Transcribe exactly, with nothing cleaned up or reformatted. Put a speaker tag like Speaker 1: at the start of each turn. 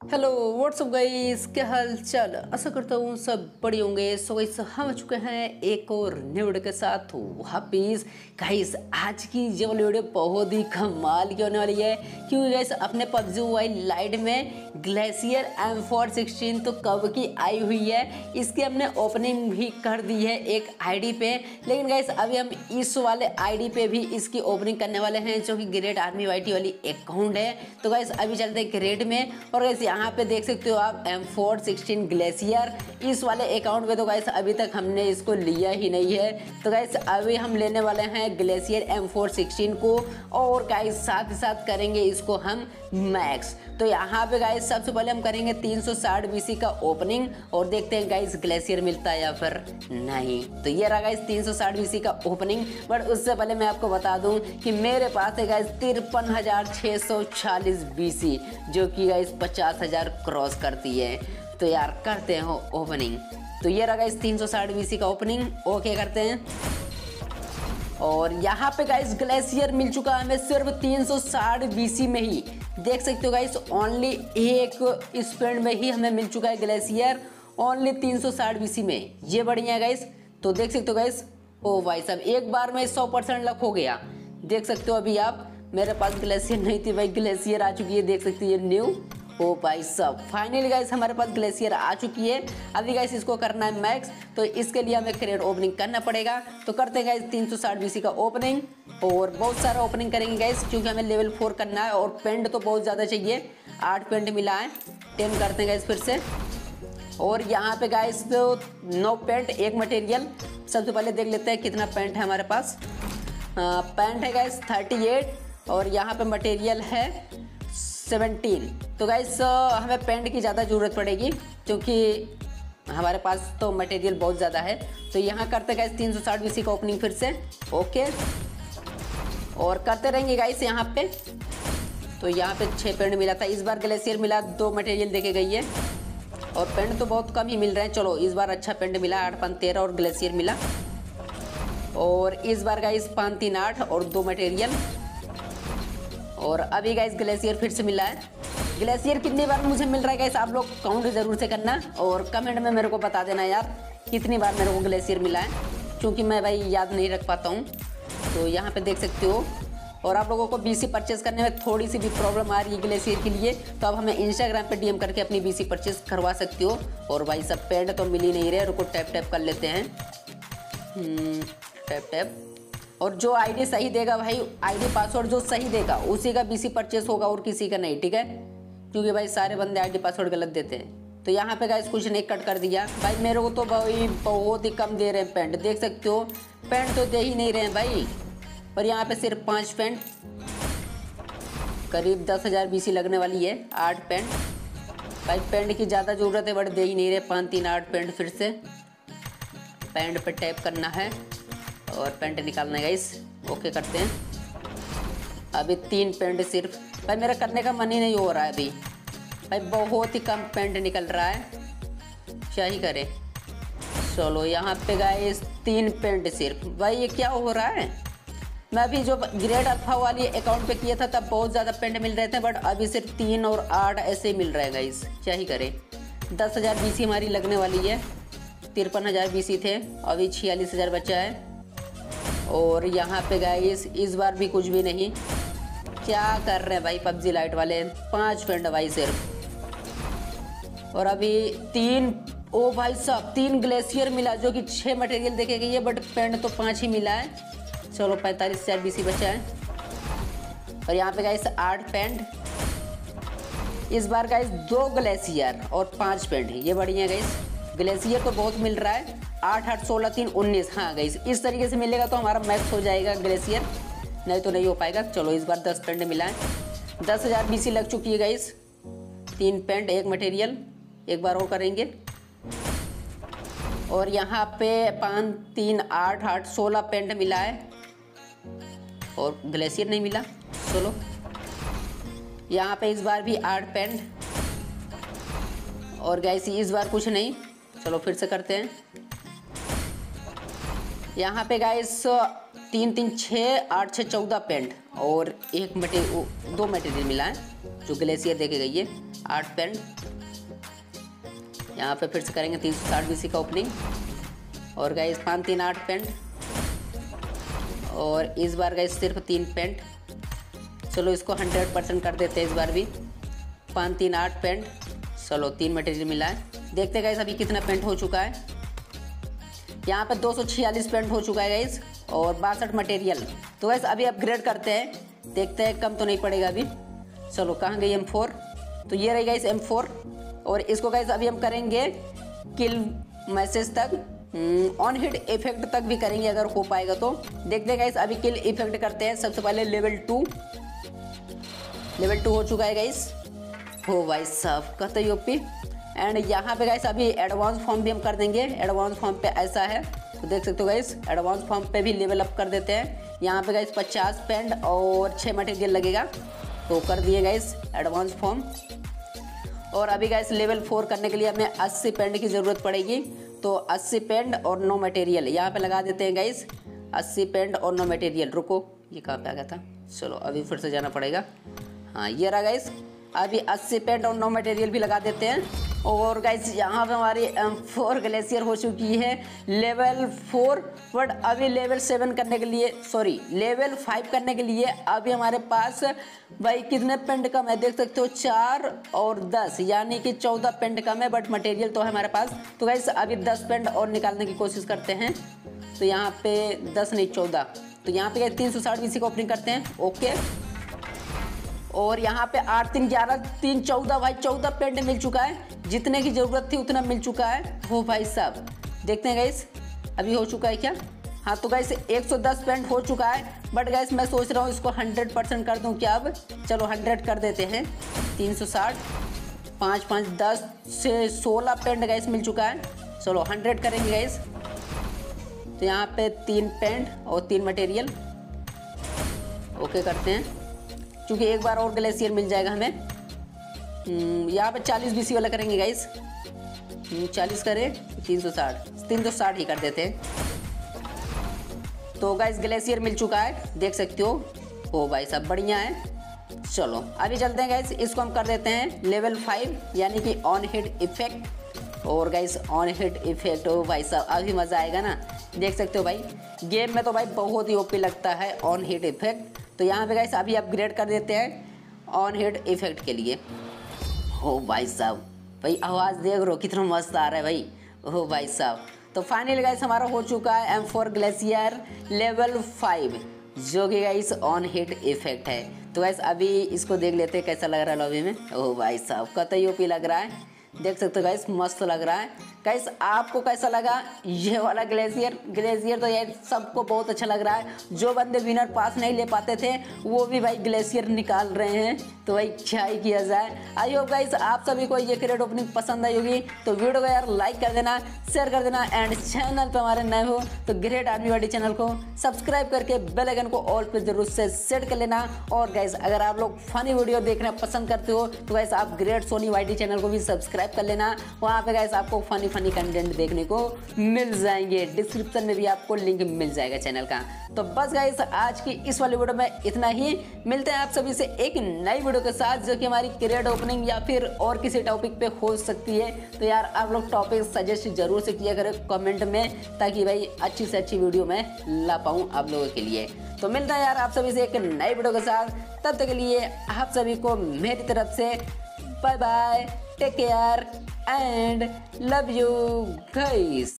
Speaker 1: Hello what's up guys, क्या हाल चाल। आशा करता हूँ सब बढ़िया होंगे। सो गाइस हम आ चुके हैं एक और न्यू वीडियो के साथ वापिस। गाइस आज की जो वीडियो बहुत ही कमाल की होने वाली है, क्योंकि गाइस अपने पबजी मोबाइल लाइट में ग्लेशियर एम फोर सिक्सटीन तो कब की आई हुई है। इसकी हमने ओपनिंग भी कर दी है एक आईडी पे, लेकिन गाइस अभी हम इस वाले आईडी पे भी इसकी ओपनिंग करने वाले हैं, जो कि ग्रेट आर्मी वाईटी वाली अकाउंट है। तो गाइस अभी चलते हैं ग्रेट में। और गाइस यहाँ पे देख सकते हो आप एम फोर सिक्सटीन ग्लेशियर इस वाले अकाउंट पे। तो गाइस अभी तक हमने इसको लिया ही नहीं है। तो गाइस अभी हम लेने वाले हैं ग्लेशियर एम फोर सिक्सटीन को, और गाइस साथ ही साथ करेंगे इसको हम मैक्स। तो यहाँ पे गाइस सबसे पहले हम करेंगे तीन सौ साठ बीसी का ओपनिंग, और देखते हैं गाइस ग्लेशियर मिलता है या फिर नहीं। तो ये रहा गाइस तीन सौ साठ बीसी का ओपनिंग। बट उससे पहले मैं आपको बता दूं कि मेरे पास है गाइस तिरपन हजार छः सौ चालीस बीसी, जो कि गाइस पचास हजार क्रॉस करती है। तो यार करते हैं ओपनिंग। तो ये रहा गाइस तीन सौ साठ बीसी का ओपनिंग। ओके करते हैं। और यहाँ पे गाइस ग्लेशियर मिल चुका है हमें सिर्फ तीन सौ साठ बीसी में ही। देख सकते हो गाइस ओनली एक स्पेंड में ही हमें मिल चुका है ग्लेशियर, ओनली तीन सौ साठ बीसी में। ये बढ़िया है गाइस। तो देख सकते हो गाइस, ओ भाई साहब एक बार में सौ परसेंट लक हो गया। देख सकते हो अभी आप, मेरे पास ग्लेशियर नहीं थी भाई, ग्लेशियर आ चुकी है। देख सकते हो ये न्यू। ओ भाई साहब फाइनली गाइस हमारे पास ग्लेशियर आ चुकी है। अभी गाइस इसको करना है मैक्स, तो इसके लिए हमें क्रेट ओपनिंग करना पड़ेगा। तो करते हैं गाइस तीन सौ साठ बीसी का ओपनिंग, और बहुत सारा ओपनिंग करेंगे गाइस, क्योंकि हमें लेवल फोर करना है। और पेंट तो बहुत ज़्यादा चाहिए, आठ पेंट मिला है। टेन करते हैं गाइस फिर से। और यहाँ पे गाइस तो नौ पेंट एक मटेरियल। सबसे पहले देख लेते हैं कितना पेंट है हमारे पास। आ, पेंट है गाइस थर्टी एट, और यहाँ पे मटेरियल है सेवनटीन। तो गाइस हमें पेंट की ज़्यादा ज़रूरत पड़ेगी, क्योंकि हमारे पास तो मटेरियल बहुत ज़्यादा है। तो यहाँ करते गाइस तीन सौ साठ बीसी का ओपनिंग फिर से। ओके, और करते रहेंगे गाइस यहाँ पे। तो यहाँ पे छः पेंट मिला था, इस बार ग्लेशियर मिला, दो मटेरियल देके गई है। और पेंट तो बहुत कम ही मिल रहे हैं। चलो इस बार अच्छा पेंट मिला, आठ पाँच तेरह, और ग्लेशियर मिला। और इस बार गाइस पाँच तीन आठ और दो मटेरियल। और अभी गाइस ग्लेशियर फिर से मिला है। ग्लेशियर कितनी बार मुझे मिल रहा है गाइस, आप लोग काउंट जरूर से करना, और कमेंट में मेरे को बता देना यार कितनी बार मेरे को ग्लेशियर मिला है, क्योंकि मैं भाई याद नहीं रख पाता हूँ। तो यहाँ पे देख सकते हो। और आप लोगों को बीसी परचेस करने में थोड़ी सी भी प्रॉब्लम आ रही है ग्लेशियर के लिए, तो आप हमें इंस्टाग्राम पे डीएम करके अपनी बीसी परचेस करवा सकते हो। और भाई सब पेंट तो मिल ही नहीं रहे, रुको टैप टैप कर लेते हैं। Tap tap. और जो आईडी सही देगा भाई, आईडी पासवर्ड जो सही देगा उसी का बीसी परचेस होगा, और किसी का नहीं, ठीक है। क्योंकि भाई सारे बंदे आईडी पासवर्ड गलत देते हैं। तो यहाँ पे गाइस कुछ नहीं कट कर दिया भाई, मेरे को तो भाई बहुत ही कम दे रहे हैं पेंट। देख सकते हो पेंट तो दे ही नहीं रहे हैं भाई। और यहाँ पे सिर्फ पाँच पेंट, करीब दस हज़ार बीसी लगने वाली है। आठ पेंट भाई, पेंट की ज़्यादा ज़रूरत है बट दे ही नहीं रहे। पाँच तीन आठ पेंट फिर से। पेंट पे टैप करना है और पेंट निकालना है गाइस। ओके करते हैं। अभी तीन पेंट सिर्फ भाई, मेरा करने का मन ही नहीं हो रहा है अभी भाई, बहुत ही कम पेंट निकल रहा है, क्या ही करें। चलो यहाँ पे गाइस तीन पेंट सिर्फ। भाई ये क्या हो रहा है। मैं अभी जो ग्रेट अल्फा वाली अकाउंट पे किया था तब बहुत ज़्यादा पेंट मिल रहे थे, बट अभी सिर्फ तीन और आठ ऐसे ही मिल रहे हैं गाइस, क्या ही करें। दस हज़ार बीसी हमारी लगने वाली है। तिरपन हज़ार बीसी थे, अभी छियालीस हज़ार बचा है। और यहाँ पे गाइस इस बार भी कुछ भी नहीं। क्या कर रहे हैं भाई पबजी लाइट वाले। पांच पेंट भाई सिर्फ। और अभी तीन, ओ भाई साहब तीन ग्लेशियर मिला, जो कि छः मटेरियल देखे गई है, बट पेंट तो पाँच ही मिला है। चलो पैंतालीस हज़ार बीसी बचा है। और यहाँ पे गाइस आठ पेंट। इस बार गाइस दो ग्लेशियर और पाँच पेंट, ये बढ़िया गाइस। ग्लेशियर तो बहुत मिल रहा है, आठ आठ सोलह तीन उन्नीस। हाँ गाइस इस तरीके से मिलेगा तो हमारा मैक्स हो जाएगा ग्लेशियर, नहीं तो नहीं हो पाएगा। चलो इस बार दस पेंट मिला है, दस हज़ार बीसी लग चुकी है गाइस। तीन पेंट एक मटेरियल, एक बार और करेंगे। और यहाँ पे पाँच तीन आठ आठ सोलह पेंट मिला है, और ग्लेशियर नहीं मिला। चलो यहाँ पे इस बार भी आठ पेंट, और गाइस इस बार कुछ नहीं। चलो फिर से करते हैं। यहाँ पे गाइस तीन तीन छः आठ छः चौदह पेंट, और एक मटेरियल दो मटेरियल मिला है, जो ग्लेशियर देखे गई है आठ पेंट। यहाँ पे फिर से करेंगे तीन सौ साठ बीसी का ओपनिंग और गाइस पाँच तीन आठ पेंट और इस बार गाइस सिर्फ तीन पेंट। चलो इसको हंड्रेड परसेंट कर देते हैं इस बार भी। पाँच तीन आठ पेंट, चलो तीन मटेरियल मिला है। देखते हैं गाइस अभी कितना पेंट हो चुका है। यहाँ पे दो सौ छियालीस पेंट हो चुका है गाइस और बासठ मटेरियल। तो गाइस अभी अपग्रेड करते हैं, देखते हैं कम तो नहीं पड़ेगा अभी। चलो कहाँ गई एम फोर, तो ये रही गाइस एम फोर और इसको गाइस अभी हम करेंगे किल मैसेज तक, ऑन हिट इफेक्ट तक भी करेंगे अगर हो पाएगा तो। देखते हैं गाइस अभी किल इफेक्ट करते हैं। सबसे पहले लेवल टू, लेवल टू हो चुका है गाइस। हो भाई साहब कतई ओपी। एंड यहाँ पे गाइस अभी एडवांस फॉर्म भी हम कर देंगे। एडवांस फॉर्म पे ऐसा है तो देख सकते हो गाइस, एडवांस फॉर्म पे भी लेवल अप कर देते हैं। यहाँ पे गाइस पचास पेंट और छः मटेरियल लगेगा तो कर दिए गाइस एडवांस फॉर्म। और अभी गाइस लेवल फोर करने के लिए हमें अस्सी पेंट की ज़रूरत पड़ेगी, तो अस्सी पेंट और नौ मटेरियल यहाँ पे लगा देते हैं गाइस। अस्सी पेंट और नौ मटेरियल। रुको ये कहाँ पे आ गया था, चलो अभी फिर से जाना पड़ेगा। हाँ ये रहा गाइस, अभी अस्सी पेंट और नौ मटेरियल भी लगा देते हैं। और गाइस यहाँ पे हमारी एम फोर ग्लेशियर हो चुकी है लेवल फोर, बट अभी लेवल सेवन करने के लिए सॉरी लेवल फाइव करने के लिए अभी हमारे पास भाई कितने पेंट कम है देख सकते हो, चार और दस यानी कि चौदह पेंट कम है, बट मटेरियल तो है हमारे पास। तो गाइस अभी दस पेंट और निकालने की कोशिश करते हैं। तो यहाँ पे दस नहीं चौदह, तो यहाँ पे तीन सौ साठ बीसी का ओपनिंग करते हैं। ओके और यहाँ पे आठ तीन ग्यारह तीन चौदह, भाई चौदह पेंट मिल चुका है। जितने की ज़रूरत थी उतना मिल चुका है। हो भाई साहब देखते हैं गाइस अभी हो चुका है क्या। हाँ तो गाइस एक सौ दस पेंट हो चुका है, बट गाइस मैं सोच रहा हूँ इसको हंड्रेड परसेंट कर दूँ क्या अब। चलो हंड्रेड कर देते हैं। तीन सौ साठ पाँच पाँच दस से सोलह पेंट गाइस मिल चुका है। चलो हंड्रेड करेंगे गाइस। तो यहाँ पे तीन पेंट और तीन मटेरियल ओके करते हैं, क्योंकि एक बार और ग्लेशियर मिल जाएगा हमें। यहाँ पे चालीस बीसी वाला करेंगे गाइस। चालीस करें तीन सौ साठ तीन सौ साठ ही कर देते हैं। तो गाइस ग्लेशियर मिल चुका है देख सकते हो। ओ भाई साहब बढ़िया है। चलो अभी चलते हैं गाइस, इसको हम कर देते हैं लेवल फाइव यानी कि ऑन हिट इफेक्ट। और गाइस ऑन हिट इफेक्ट हो भाई साहब अभी मज़ा आएगा ना। देख सकते हो भाई गेम में तो भाई बहुत ही ओपी लगता है ऑन हिट इफेक्ट। तो यहाँ पे गाइस अभी अपग्रेड कर देते हैं ऑन हिट इफेक्ट के लिए। हो भाई साहब भाई आवाज़ देख रहे हो कितना मस्त आ रहा है भाई। हो भाई साहब तो फाइनली गाइस हमारा हो चुका है M four glacier level five, जो कि गाइस ऑन हिट इफेक्ट है। तो गाइस अभी इसको देख लेते हैं कैसा लग रहा है लॉबी में। ओ भाई साहब कतई ओपी लग रहा है, देख सकते हो गाइस मस्त लग रहा है। गाइस आपको कैसा लगा ये वाला ग्लेशियर? ग्लेशियर तो यार सबको बहुत अच्छा लग रहा है। जो बंदे विनर पास नहीं ले पाते थे वो भी भाई ग्लेशियर निकाल रहे हैं, तो भाई क्या ही किया जाए। आई होप गाइस आप सभी को ये क्रेट ओपनिंग पसंद आई होगी, तो वीडियो को यार लाइक कर देना, शेयर कर देना एंड चैनल पर हमारे नए हो तो ग्रेट आर्मी वाडी चैनल को सब्सक्राइब करके बेल आइकन को ऑल पे जरूर से सेट कर लेना। और गाइस अगर आप लोग फनी वीडियो देखना पसंद करते हो तो गाइस आप ग्रेट सोनी वाईटी चैनल को भी सब्सक्राइब कर लेना। वहाँ पे गाइस आपको फनी फनी कंटेंट देखने को मिल जाएंगे, डिस्क्रिप्शन में भी आपको लिंक मिल जाएगा चैनल का। तो बस गाइस आज की इस वाली वीडियो में इतना ही। मिलते हैं आप सभी से एक नई वीडियो के साथ जो कि हमारी क्रेट ओपनिंग या फिर और किसी टॉपिक पे हो सकती है। तो यार आप लोग टॉपिक सजेस्ट जरूर से किया करें कमेंट में, ताकि भाई अच्छी से अच्छी वीडियो मैं ला पाऊँ आप लोगों के लिए। तो मिलता है यार आप सभी से एक नई वीडियो के साथ, तब तक के लिए आप सभी को मेरी तरफ से bye bye, take care and love you guys.